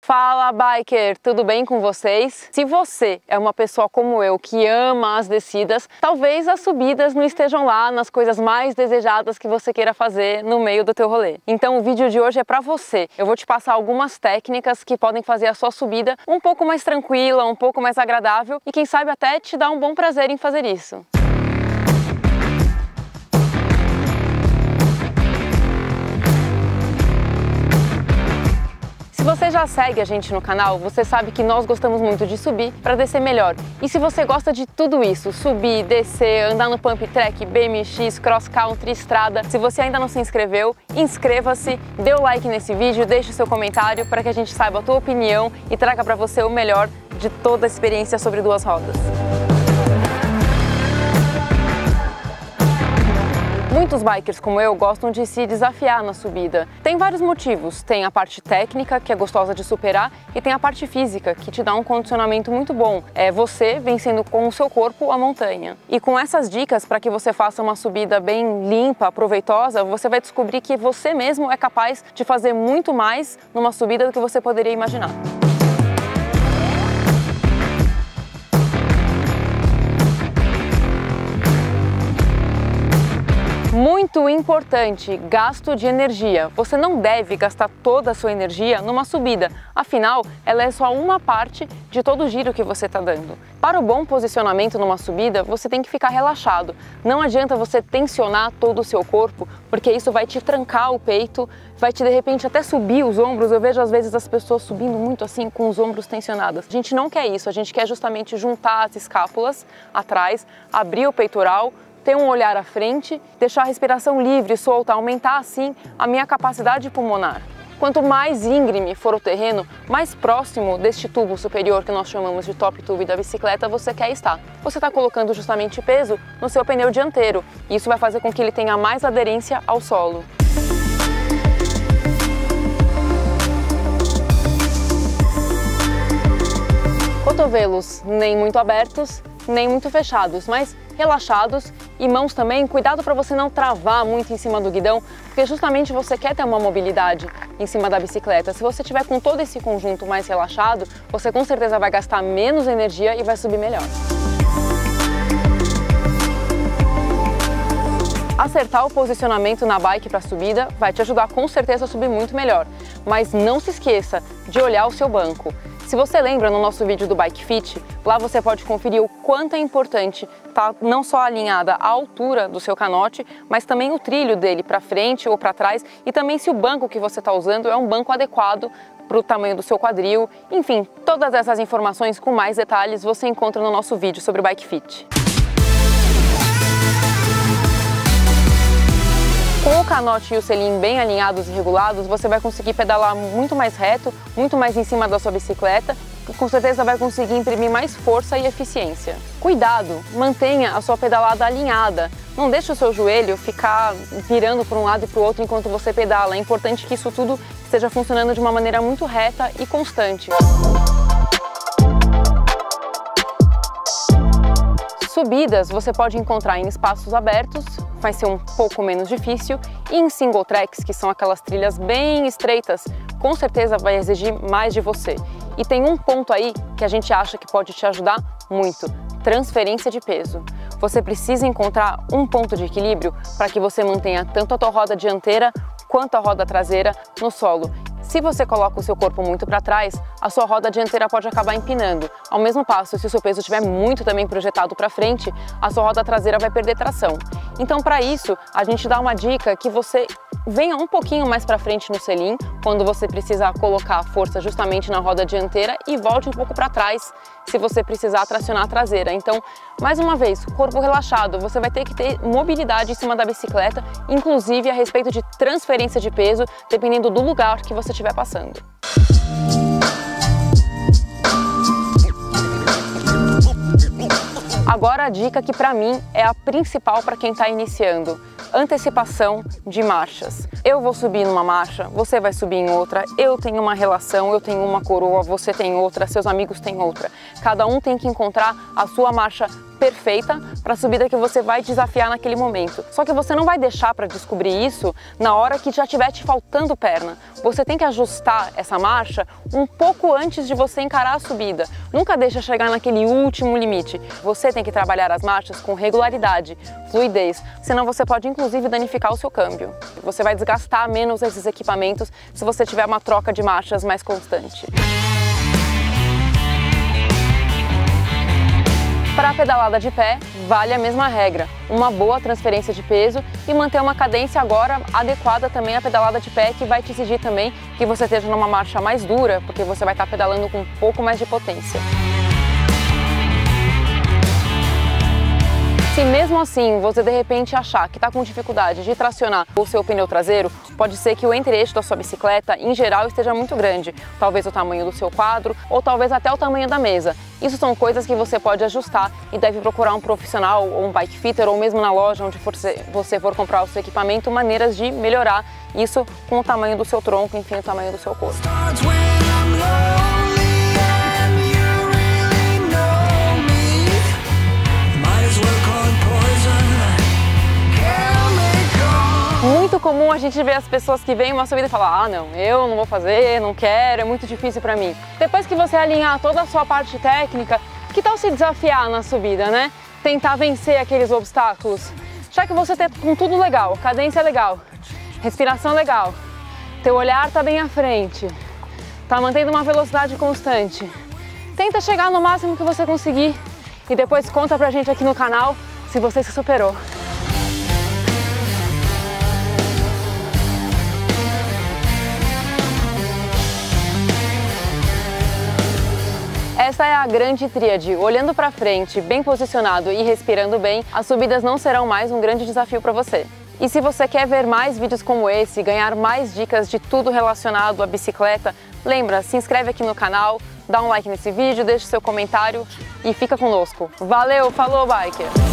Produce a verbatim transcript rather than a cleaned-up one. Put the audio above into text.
Fala, biker! Tudo bem com vocês? Se você é uma pessoa como eu que ama as descidas, talvez as subidas não estejam lá nas coisas mais desejadas que você queira fazer no meio do teu rolê. Então o vídeo de hoje é para você. Eu vou te passar algumas técnicas que podem fazer a sua subida um pouco mais tranquila, um pouco mais agradável e quem sabe até te dar um bom prazer em fazer isso. Se você já segue a gente no canal, você sabe que nós gostamos muito de subir para descer melhor. E se você gosta de tudo isso, subir, descer, andar no pump track, B M X, cross country, estrada, se você ainda não se inscreveu, inscreva-se, dê o like nesse vídeo, deixe seu comentário para que a gente saiba a tua opinião e traga para você o melhor de toda a experiência sobre duas rodas. Muitos bikers como eu gostam de se desafiar na subida. Tem vários motivos. Tem a parte técnica, que é gostosa de superar, e tem a parte física, que te dá um condicionamento muito bom. É você vencendo com o seu corpo a montanha. E com essas dicas para que você faça uma subida bem limpa, proveitosa, você vai descobrir que você mesmo é capaz de fazer muito mais numa subida do que você poderia imaginar. Muito importante, gasto de energia. Você não deve gastar toda a sua energia numa subida, afinal, ela é só uma parte de todo o giro que você está dando. Para o bom posicionamento numa subida, você tem que ficar relaxado. Não adianta você tensionar todo o seu corpo, porque isso vai te trancar o peito, vai te de repente até subir os ombros. Eu vejo às vezes as pessoas subindo muito assim, com os ombros tensionados. A gente não quer isso, a gente quer justamente juntar as escápulas atrás, abrir o peitoral, ter um olhar à frente, deixar a respiração livre, solta, aumentar assim a minha capacidade pulmonar. Quanto mais íngreme for o terreno, mais próximo deste tubo superior que nós chamamos de top tube da bicicleta você quer estar. Você está colocando justamente peso no seu pneu dianteiro e isso vai fazer com que ele tenha mais aderência ao solo. Cotovelos nem muito abertos, nem muito fechados, mas relaxados, e mãos também, cuidado para você não travar muito em cima do guidão, porque justamente você quer ter uma mobilidade em cima da bicicleta. Se você tiver com todo esse conjunto mais relaxado, você com certeza vai gastar menos energia e vai subir melhor. Acertar o posicionamento na bike para a subida vai te ajudar com certeza a subir muito melhor, mas não se esqueça de olhar o seu banco. Se você lembra no nosso vídeo do Bike Fit, lá você pode conferir o quanto é importante estar não só alinhada a altura do seu canote, mas também o trilho dele para frente ou para trás e também se o banco que você está usando é um banco adequado para o tamanho do seu quadril. Enfim, todas essas informações com mais detalhes você encontra no nosso vídeo sobre o Bike Fit. Com o canote e o selim bem alinhados e regulados, você vai conseguir pedalar muito mais reto, muito mais em cima da sua bicicleta e com certeza vai conseguir imprimir mais força e eficiência. Cuidado, mantenha a sua pedalada alinhada. Não deixe o seu joelho ficar virando para um lado e para o outro enquanto você pedala. É importante que isso tudo esteja funcionando de uma maneira muito reta e constante. Subidas você pode encontrar em espaços abertos, vai ser um pouco menos difícil, e em single tracks, que são aquelas trilhas bem estreitas, com certeza vai exigir mais de você. E tem um ponto aí que a gente acha que pode te ajudar muito: transferência de peso. Você precisa encontrar um ponto de equilíbrio para que você mantenha tanto a tua roda dianteira quanto a roda traseira no solo. Se você coloca o seu corpo muito para trás, a sua roda dianteira pode acabar empinando. Ao mesmo passo, se o seu peso estiver muito também projetado para frente, a sua roda traseira vai perder tração. Então, para isso, a gente dá uma dica que você venha um pouquinho mais para frente no selim, quando você precisar colocar a força justamente na roda dianteira, e volte um pouco para trás se você precisar tracionar a traseira. Então, mais uma vez, corpo relaxado, você vai ter que ter mobilidade em cima da bicicleta, inclusive a respeito de transferência de peso, dependendo do lugar que você estiver passando. Agora a dica que para mim é a principal para quem está iniciando: antecipação de marchas. Eu vou subir numa marcha, você vai subir em outra, eu tenho uma relação, eu tenho uma coroa, você tem outra, seus amigos têm outra. Cada um tem que encontrar a sua marcha perfeita para a subida que você vai desafiar naquele momento. Só que você não vai deixar para descobrir isso na hora que já estiver te faltando perna. Você tem que ajustar essa marcha um pouco antes de você encarar a subida. Nunca deixa chegar naquele último limite. Você tem que trabalhar as marchas com regularidade, fluidez, senão você pode inclusive danificar o seu câmbio. Você vai desgastar menos esses equipamentos se você tiver uma troca de marchas mais constante. Para a pedalada de pé, vale a mesma regra, uma boa transferência de peso e manter uma cadência agora adequada também à pedalada de pé, que vai te exigir também que você esteja numa marcha mais dura, porque você vai estar pedalando com um pouco mais de potência. Se mesmo assim você de repente achar que está com dificuldade de tracionar o seu pneu traseiro, pode ser que o entre-eixo da sua bicicleta em geral esteja muito grande, talvez o tamanho do seu quadro ou talvez até o tamanho da mesa. Isso são coisas que você pode ajustar e deve procurar um profissional ou um bike fitter ou mesmo na loja onde for, você for comprar o seu equipamento, maneiras de melhorar isso com o tamanho do seu tronco, enfim, o tamanho do seu corpo. Muito comum a gente ver as pessoas que veem uma subida e falar: ah, não, eu não vou fazer, não quero, é muito difícil pra mim. Depois que você alinhar toda a sua parte técnica, que tal se desafiar na subida, né? Tentar vencer aqueles obstáculos. Já que você tem com tudo legal, cadência legal, respiração legal, teu olhar tá bem à frente, tá mantendo uma velocidade constante. Tenta chegar no máximo que você conseguir e depois conta pra gente aqui no canal se você se superou. Essa é a grande tríade. Olhando para frente, bem posicionado e respirando bem, as subidas não serão mais um grande desafio para você. E se você quer ver mais vídeos como esse, ganhar mais dicas de tudo relacionado à bicicleta, lembra, se inscreve aqui no canal, dá um like nesse vídeo, deixa seu comentário e fica conosco. Valeu, falou, biker!